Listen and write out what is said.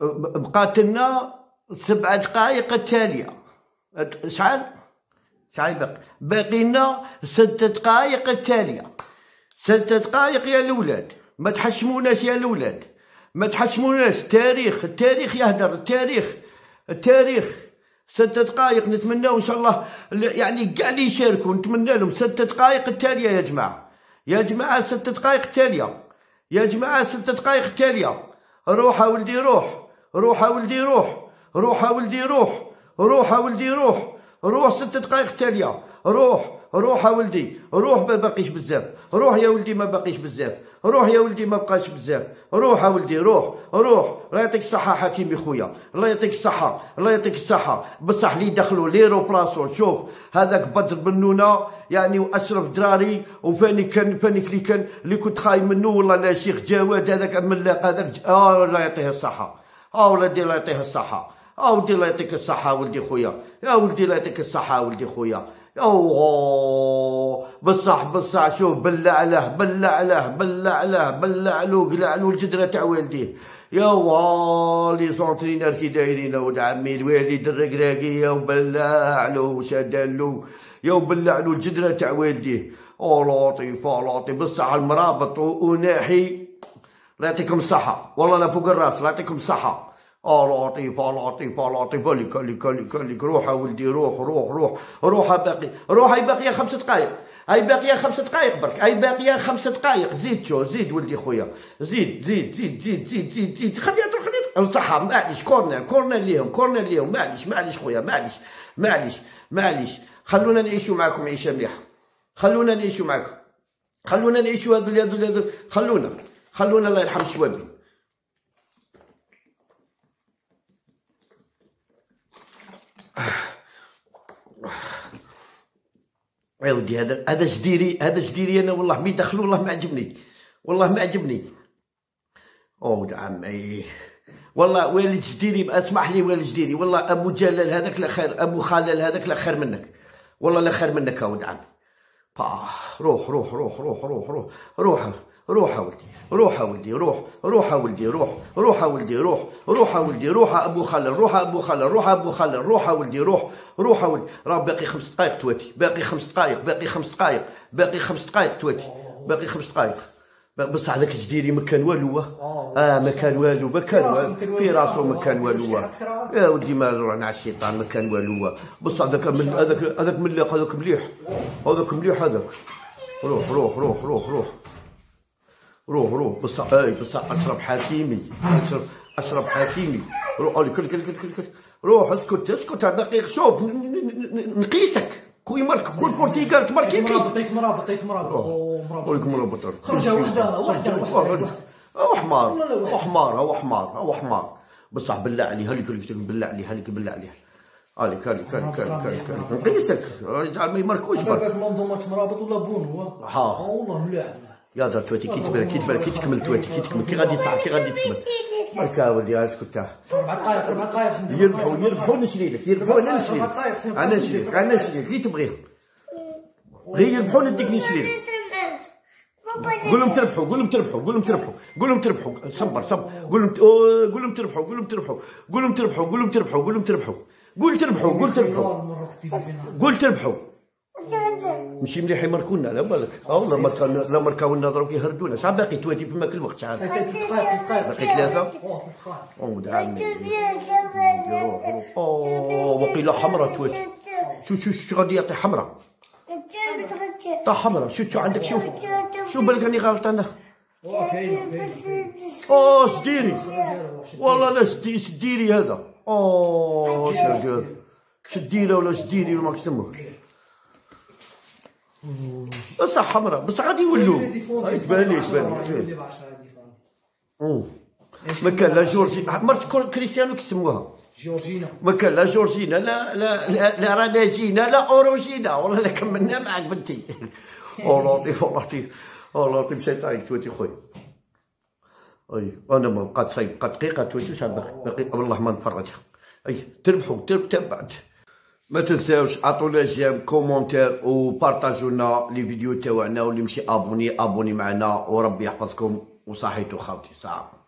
بقات لنا 7 دقائق التالية. شحال باقي لنا 6 دقائق التالية. 6 دقائق يا الولاد، ما تحشموناش يا الولاد، ما تحشموناش. التاريخ يهدر، التاريخ 6 دقائق. نتمناو ان شاء الله يعني كاع اللي يشاركوا نتمنى لهم 6 دقائق التالية يا جماعة، يا جماعة 6 دقائق التالية، يا جماعة 6 دقائق التالية. روح ولدي روح، روح ولدي روح، روح ولدي روح، روح ولدي روح، روح 6 دقائق التالية. روح ولدي روح، ما باقيش بزاف. روح يا ولدي ما باقيش بزاف، روح يا ولدي ما بقاش بزاف. روح ولدي روح. الله يعطيك الصحة حكيمي خويا، الله يعطيك الصحة، الله يعطيك الصحة. بصح اللي دخلوا ليرو بلاصو، شوف هذاك بدر بنونة يعني واشرف دراري وفاني كان اللي كنت خايف منه والله. لا شيخ جواد هذاك ملاق هذاك الله يعطيه الصحة. ولدي الله يعطيه الصحة، ولدي الله يعطيك الصحة ولدي خويا، يا ولدي الله يعطيك الصحة ولدي خويا. بصح شوف بالله عليه قلع له الجدرة تاع والديه. يا لي سونترينار كي دايرين ولد عمي الوالد الرقراقية وبلع له وشادالو يا وبلع له الجدرة تاع والديه. لطيف بصح المرابط وناحي الله يعطيكم الصحة والله لا فوق الراس، الله يعطيكم الصحة. لطيف كلك روح ولدي روح هاي باقية 5 دقائق، هاي باقية 5 دقائق برك، هاي باقية 5 دقائق. زيد ولدي خويا، زيد خلي يضرب صحة. معليش كورنر ليهم معليش خويا، معليش خلونا نعيشوا معكم عيشة مليحة، خلونا نعيشوا معكم، خلونا نعيشوا هذو خلونا الله يرحم الشوابي. يا ودي هذا جديري انا والله ما يدخلوا، والله ما عجبني ولد عمي والله. والد جديري اسمح لي، والد جديري والله. ابو جلال هذاك لا خير، ابو خلال هذاك لا خير منك والله، لا خير منك يا ولد عمي. روح ولدي روح ابو خلل، روح ولدي راه باقي 5 دقائق تواتي، باقي 5 دقائق تواتي، باقي 5 دقائق. بصح هذاك الجديري ما كان والو، ما كان والو في راسو، ما كان والو يا ودي. ما رحنا على الشيطان، ما كان والو. بصح هذاك ملاق، هذاك مليح هذاك. روح بصح اشرب حكيمي روح روح اسكت دقيق. شوف نقيسك كوي مارك كل بورتيغال تماركي نقيسك. عطيك مرابط خرجه وحده وحمار بصح بالله عليه بالله عليه عليك نقيسك اجعل ما يماركوش برك. منظومه مرابط ولا بون هو والله مليح يا دار تواتي كي تكمل تواتي كي غادي تكمل برك ولدي. اسكت تاع 4 دقائق يربحوا نشري لك، انا نشري لك اللي تبغيه، غير يربحوا نديك نشري لك. قول لهم تربحوا صبر قول لهم تربحوا ماشي مليح يماركونا على بالك. والله لا ماركاونا دروك يهردونا. شحال باقي تواتي في ماك الوقت؟ شحال باقي 3 ولد عمي. وقيله حمراء تواتي. شو غادي يعطي حمراء حمراء. شو عندك؟ شو بالك راني غلط انا. سديري والله لا سديري هذا. شديره ولا سديري ولا ما كسموه. بصح حمراء بصح غادي يولوا. تبان لي ما كان لا جورجي مرت كريستيانو كيسموها جورجينا، ما كان لا جورجينا لا راناجينا لا اوروجينا والله لا كملنا معاك بنتي. لطيف شيطانك تواتي خويا. انا ما بقات دقيقه تواتي. شحال باقي والله ما نفرجها. تربحوا تبعت. ما تنساوش عطونا جيم كومونتير وبارطاجونا لي فيديو تاعنا، واللي ماشي ابوني معنا وربي يحفظكم وصحيتو خاوتي. سلام.